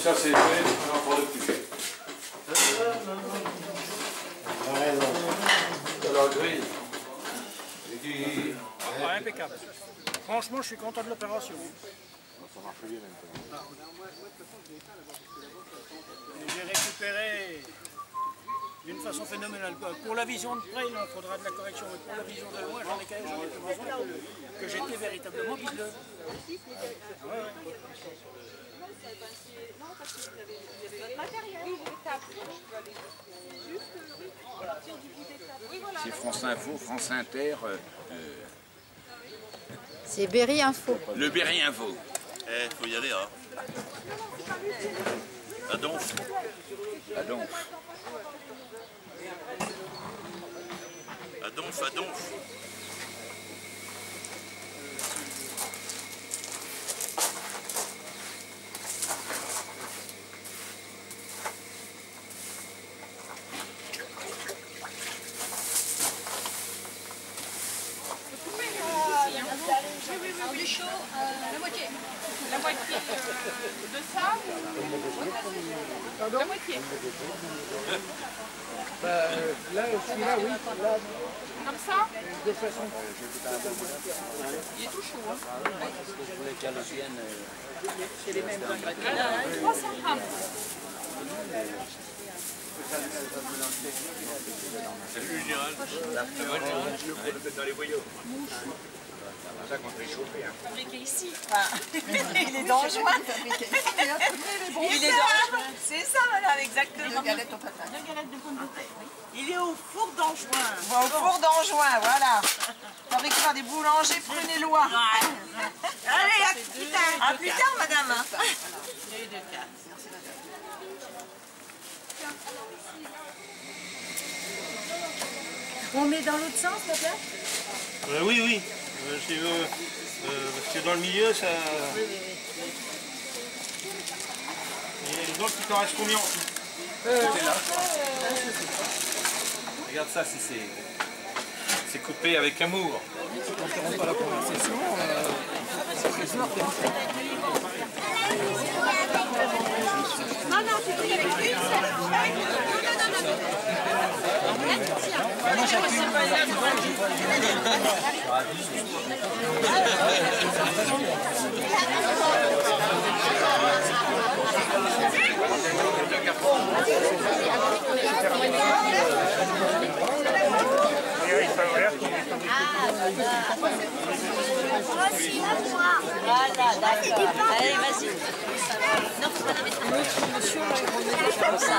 ça c'est fait, on va le petit. Alors grille. Impeccable. Franchement, je suis content de l'opération. Ça marche bien maintenant. J'ai récupéré d'une façon phénoménale. Pour la vision de près, il en faudra de la correction, mais pour la vision de loin, j'en ai plus besoin que j'étais véritablement guideux. Non, parce que vous avez votre matériel. Oui, l'étape. Juste à partir du bout d'étape. Oui, voilà. C'est France Info, France Inter. C'est Berry Info. Le Berry Info. Faut y aller, hein. À Donf. À Donf. À Donf, à Donf. Du chaud, la moitié. La moitié de ça ou... La moitié. Là, celui-là, oui. Là, Comme ça de façon. Il est tout chaud. Hein. Je voulais qu'elle vienne. C'est les mêmes ingrédients. 300 grammes. Salut Gérald. Dans les voyaux. C'est ça qu'on se réchauffer. Fabriqué ici. Enfin, il est dangereux. Il est dangereux. C'est ça, madame, exactement. Deux galettes aux patates. Deux galettes de pommes de terre, oui. Il est au four d'Anjouin. Au four d'Anjouin, voilà. Fabriqué par des boulangers prunélois. Allez, à plus tard. À plus tard, madame. Deux de quatre. On met dans l'autre sens, s'il te plaît? Oui, oui. Parce que dans le milieu, ça... Oui, oui, oui. Et les autres, il t'en reste combien en tout? Regarde ça, c'est coupé avec amour. On n'interrompt pas la conversation. Non, non, tu pries avec une seule. Moi, j'accueille pas les Voilà, d'accord. Allez, vas-y. Non, faut pas la mettre. L'autre monsieur, comme ça.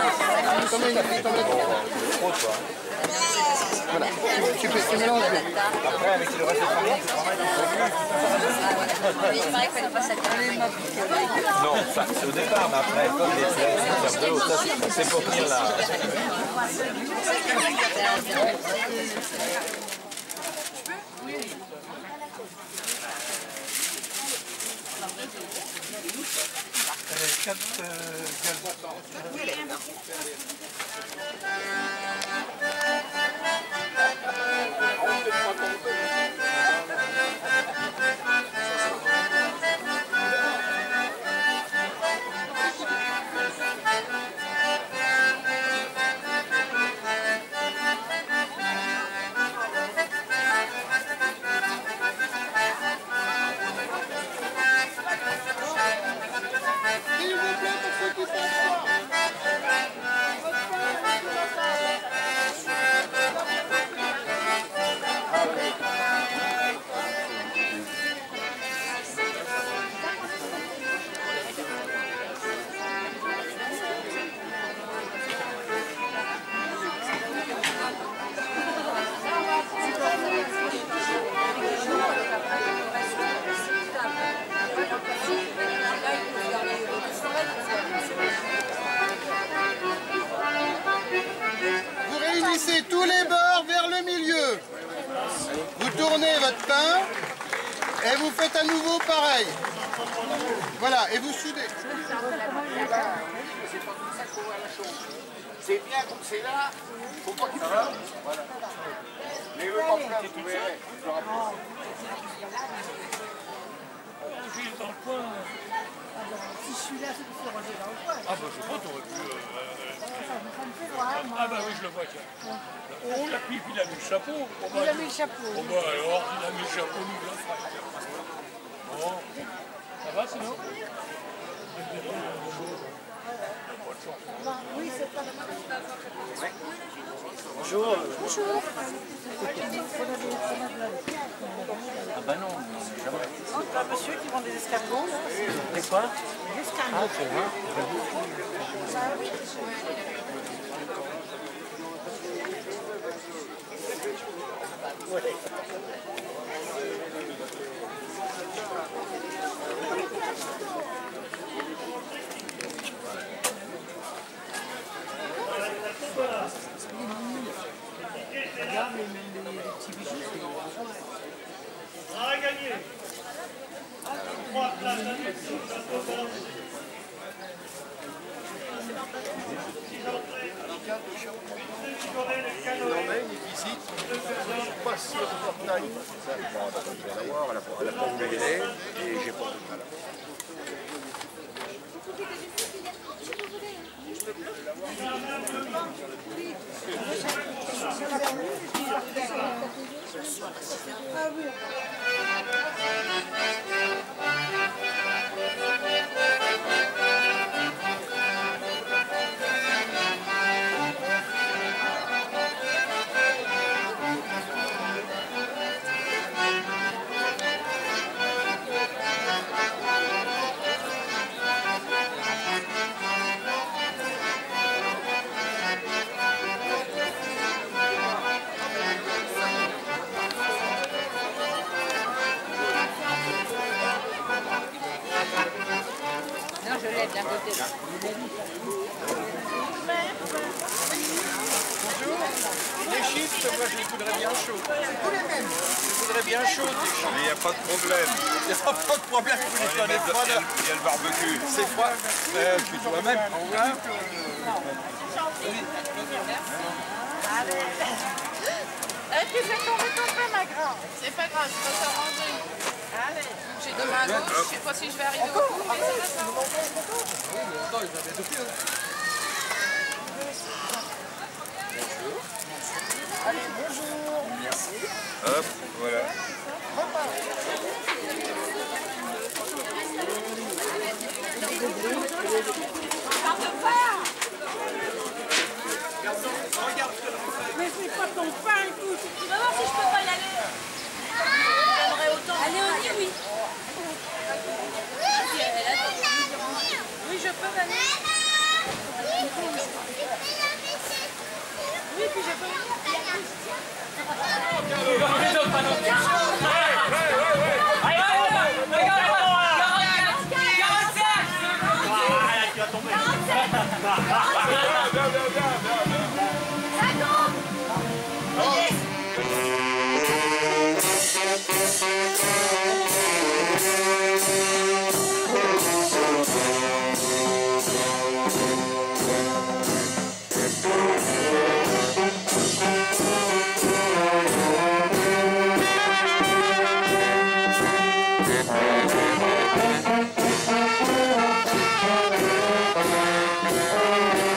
Voilà, tu mélanges bien. Après, avec le reste de famille, tu travailles dans Il paraît qu'il fallait pas s'accorder. Non, ça c'est au départ, mais après, comme les fleurs, ça de l'eau, ça c'est pour tenir la... Vous réunissez tous les bords vers le milieu. Vous tournez votre pain et vous faites à nouveau pareil. Voilà, et vous soudez. C'est bien comme c'est là, faut pas qu'il fasse. Voilà. Mais eux, comme ça, vous verrez. Gilles dans le coin. Si je suis là, c'est pour se ranger dans le coin. Ah bah je sais pas, t'aurais pu... Ça me fait voir, moi. Ah bah oui, je le vois, tiens. Oh, la pipe, il a mis le chapeau. Oh, bah, Il a mis le chapeau. Oh bah alors, il a mis le chapeau, nous, là. Bon, ça va sinon? Oui, c'est pas... Bonjour. Bonjour. Ah bah non, jamais. C'est un monsieur qui vend des escargots, là. C'est quoi? Des escargots. Ah, c'est vrai. Regarde les petits bijoux, c'est bon. On a gagné. 3 places à l'élection, château d'Orly. 6 entrées. Une Corée, le canoë. Une visite, je passe sur le portail. Ça, je vais l'avoir, elle a pas voulu y aller, et j'ai pas voulu. Voilà. Ah oui. Non, je lève d'un côté. Les chips, moi je les voudrais bien chauds. Je voudrais bien chauds, les chips. Mais il n'y a pas de problème. Il n'y a pas de problème, vous les prenez froides. Il y a le barbecue. C'est froid. Tu dois même. Tu fais tomber ton pain, ma grande. C'est pas grave, je peux s'arranger. Allez. J'ai deux mains gauche, je sais pas si je vais arriver au bout, mais ça va faire. Attends, il va bien sauter. Allez, bonjour. Merci. Hop, voilà. Mais c'est pas ton pain, écoute. Tu vas voir si je peux pas y aller. J'aimerais autant. Allez, on y, oui. Oui, je peux venir. Oui, puis je peux Thank you.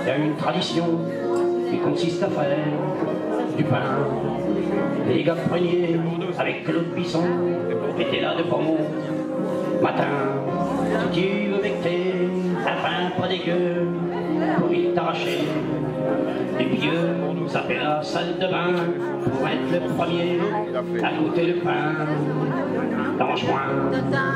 il y a une tradition qui consiste à faire du pain. Les gars preniez avec Claude Bisson, étaient là de Beaumont. Matin, si tu veux becter un pain pas dégueu, pour y t'arracher. Les vieux s'appellent la salle de bain pour être le premier à goûter le pain d'Anjouan.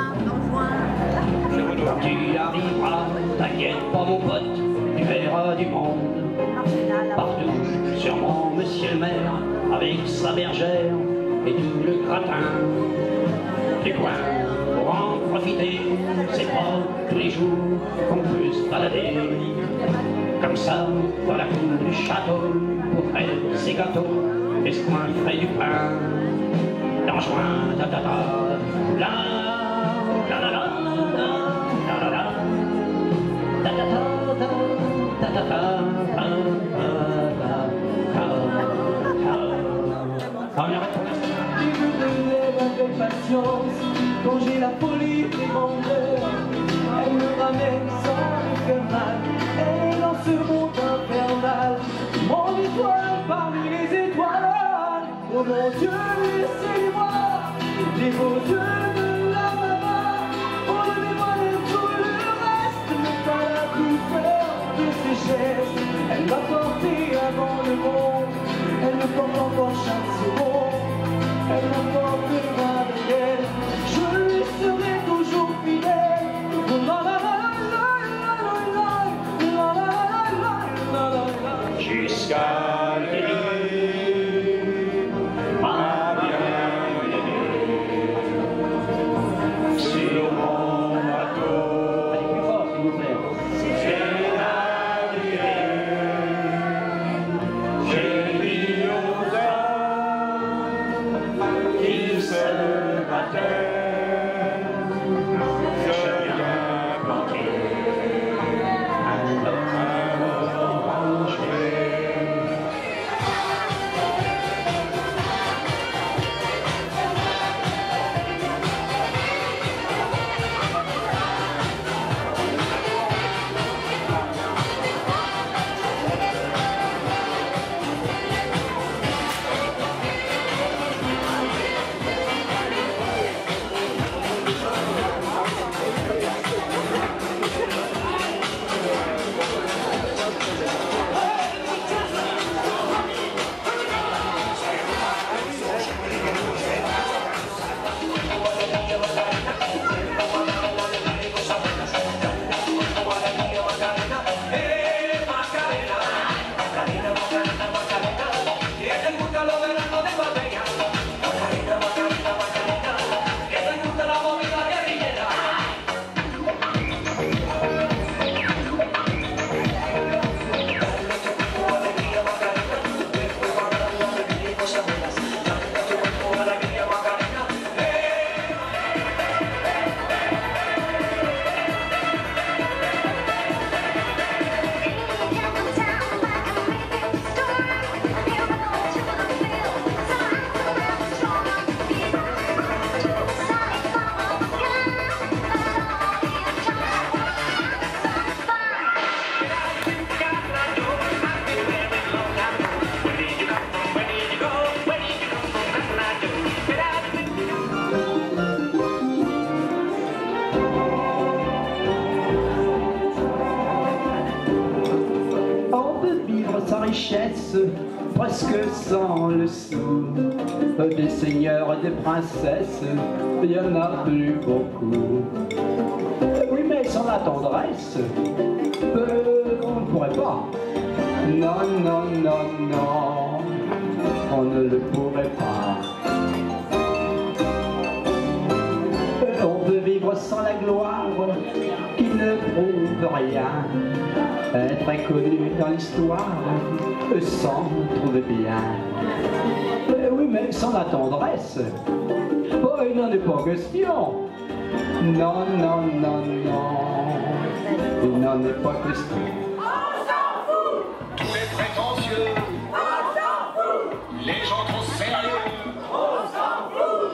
Quand tu arriveras, t'inquiète pas mon pote, tu verras du monde. Partout, sûrement monsieur le maire, avec sa bergère et tout le gratin. Du coin, pour en profiter, c'est pas tous les jours qu'on peut se balader. Comme ça, dans la cour du château, pour faire ses gâteaux, et ce coin fait du pain d'Anjouan, ta ta ta, la la la la la la la. Avec patience, quand j'ai la folie des grandeurs, elle me ramène sans me faire mal, elle est dans ce monde infernal, mon étoile parmi les étoiles. Oh mon Dieu, laissez-moi les beaux yeux de la maman, enlevez-moi tout le reste, mais pas la plus forte de ses gestes. Elle m'a porté avant le monde, elle me porte encore chaque seconde, elle m'emportera avec elle, je lui serai toujours fidèle. Jusqu'à l'été, ma bien-aimée, sur mon bateau. Allez plus fort s'il vous plaît. J'ai navigué, j'ai dit aux hommes qu'ils se battaient. Sa richesse, presque sans le sou, des seigneurs et des princesses, il y en a plus beaucoup. Oui, mais sans la tendresse, on ne pourrait pas. Non, non, non, non, on ne le pourrait pas. On peut vivre sans la gloire qui ne prouve rien, être inconnu dans l'histoire sans trouver bien. Oui, mais sans la tendresse, oh, il n'en est pas question. Non, non, non, non, il n'en est pas question. On s'en fout. Tous les prétentieux, on s'en fout. Les gens trop sérieux, on s'en fout.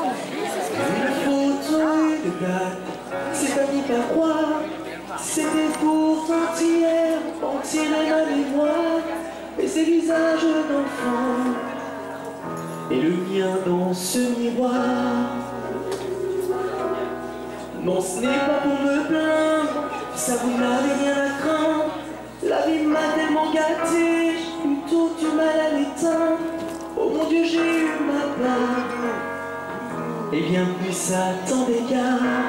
Une photo, une date, c'est à n'y pas croire. C'était pourtant hier, entier dans ma mémoire. Et ces visages d'enfants, et le mien dans ce miroir. Non, ce n'est pas pour me plaindre, ça vous n'avez rien à craindre. La vie m'a tellement gâté, j'ai plutôt du mal à l'éteindre. Oh mon Dieu, j'ai eu ma part, et bien plus à tant d'égards.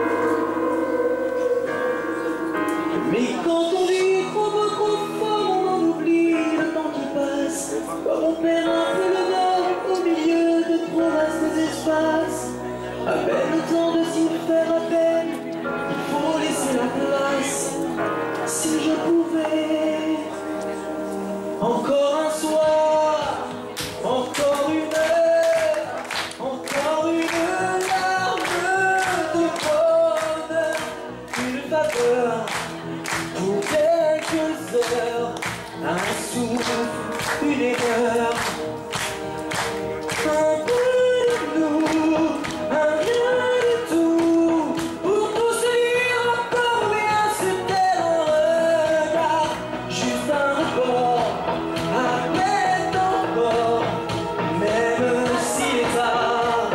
Mais quand on vit trop fort, on en oublie le temps qui passe. Comme on perd un peu le nord au milieu de trop vastes espaces. À peine le temps de s'y faire à peine, il faut laisser la place. Si je pouvais, encore un soir, encore une heure, encore une larme de bonheur, une faveur pour quelques heures, un souffle, une erreur, un peu de nous, un rien du tout, pour tout se dire encore bien sur tel regard, juste un report, à peine encore, même s'il est tard.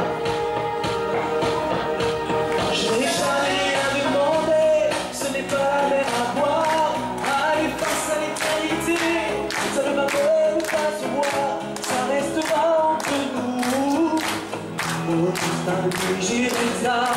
Je n'ai jamais rien demandé, ce n'est pas la mer à boire. Aller face à l'éternité, ça ne va pas se voir, ça restera entre nous. Au destin de Jésus.